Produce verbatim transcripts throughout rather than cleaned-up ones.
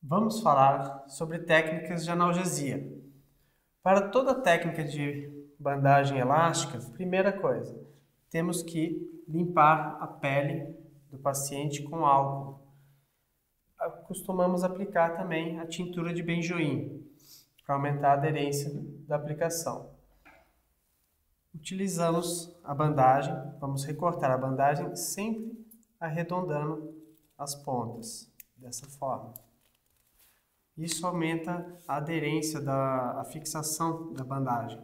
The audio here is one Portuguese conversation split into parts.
Vamos falar sobre técnicas de analgesia. Para toda técnica de bandagem elástica, primeira coisa, temos que limpar a pele do paciente com álcool. Costumamos aplicar também a tintura de benjoim, para aumentar a aderência da aplicação. Utilizamos a bandagem, vamos recortar a bandagem sempre arredondando as pontas, dessa forma. Isso aumenta a aderência, da, a fixação da bandagem.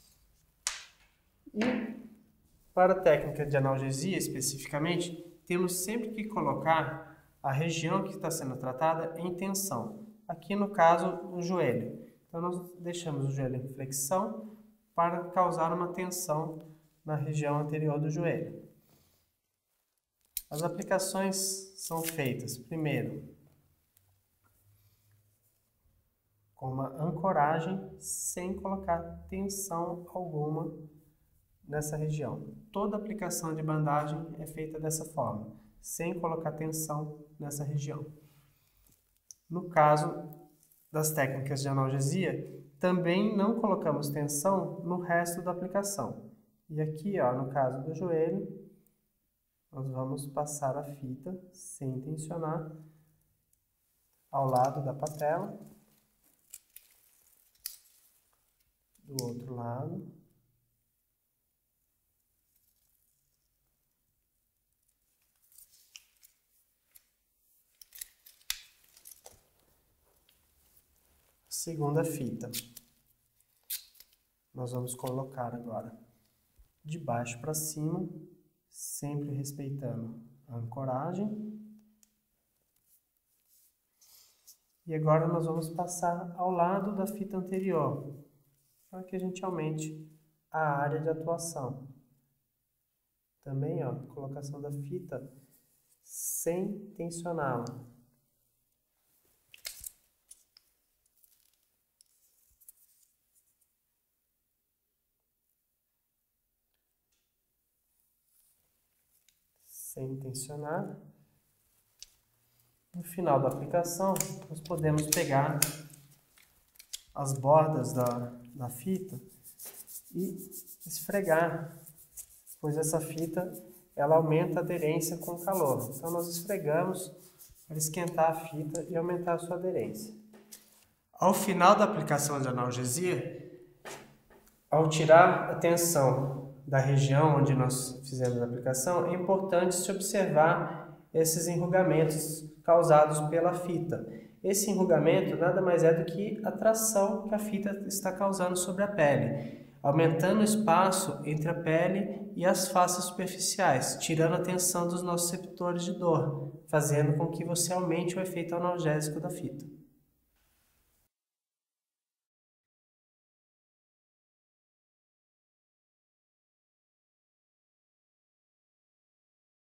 E para a técnica de analgesia especificamente, temos sempre que colocar a região que está sendo tratada em tensão. Aqui no caso, o joelho. Então nós deixamos o joelho em flexão para causar uma tensão na região anterior do joelho. As aplicações são feitas primeiro com uma ancoragem sem colocar tensão alguma nessa região. Toda aplicação de bandagem é feita dessa forma, sem colocar tensão nessa região. No caso das técnicas de analgesia, também não colocamos tensão no resto da aplicação. E aqui, ó, no caso do joelho, nós vamos passar a fita sem tensionar ao lado da patela. Do outro lado. Segunda fita. Nós vamos colocar agora de baixo para cima, sempre respeitando a ancoragem. E agora nós vamos passar ao lado da fita anterior, para que a gente aumente a área de atuação. Também, ó, colocação da fita sem tensioná-la. Sem tensionar. No final da aplicação, nós podemos pegar as bordas da, da fita e esfregar, pois essa fita ela aumenta a aderência com o calor. Então nós esfregamos para esquentar a fita e aumentar a sua aderência. Ao final da aplicação de analgesia, ao tirar a tensão da região onde nós fizemos a aplicação, é importante se observar esses enrugamentos causados pela fita. Esse enrugamento nada mais é do que a tração que a fita está causando sobre a pele, aumentando o espaço entre a pele e as faces superficiais, tirando a tensão dos nossos receptores de dor, fazendo com que você aumente o efeito analgésico da fita.